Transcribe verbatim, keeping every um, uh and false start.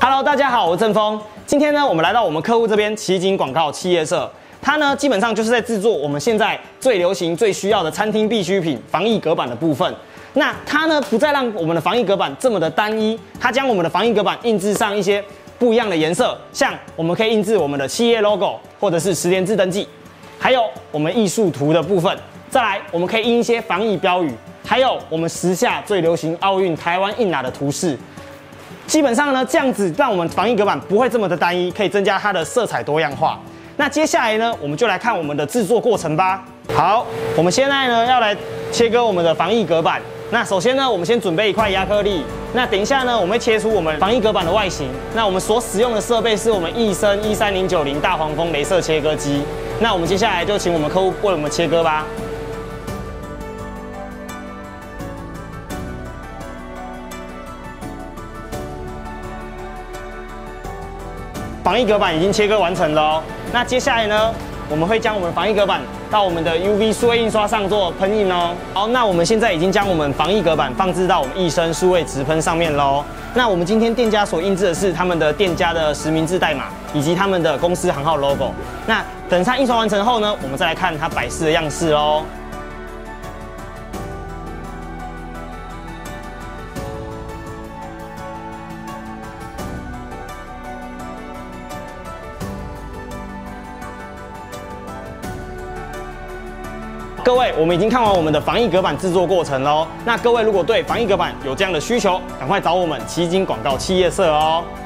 Hello， 大家好，我是郑峰。今天呢，我们来到我们客户这边奇景广告企业社，它呢基本上就是在制作我们现在最流行、最需要的餐厅必需品——防疫隔板的部分。那它呢不再让我们的防疫隔板这么的单一，它将我们的防疫隔板印制上一些不一样的颜色，像我们可以印制我们的企业 logo， 或者是实联制登记，还有我们艺术图的部分。再来，我们可以印一些防疫标语，还有我们时下最流行奥运台湾印拿的图示。基本上呢，这样子让我们防疫隔板不会这么的单一，可以增加它的色彩多样化。那接下来呢，我们就来看我们的制作过程吧。好，我们现在呢要来切割我们的防疫隔板。那首先呢，我们先准备一块亚克力。那等一下呢，我们会切出我们防疫隔板的外形。那我们所使用的设备是我们益生一三零九零大黄蜂雷射切割机。那我们接下来就请我们客户为我们切割吧。防疫隔板已经切割完成了哦。那接下来呢，我们会将我们防疫隔板到我们的 U V 数位印刷上做喷印哦。好，那我们现在已经将我们防疫隔板放置到我们益生数位直喷上面喽。那我们今天店家所印制的是他们的店家的实名制代码以及他们的公司行号 logo。那等它印刷完成后呢，我们再来看它摆饰的样式哦。各位，我们已经看完我们的防疫隔板制作过程喽。那各位如果对防疫隔板有这样的需求，赶快找我们奇景广告企业社哦。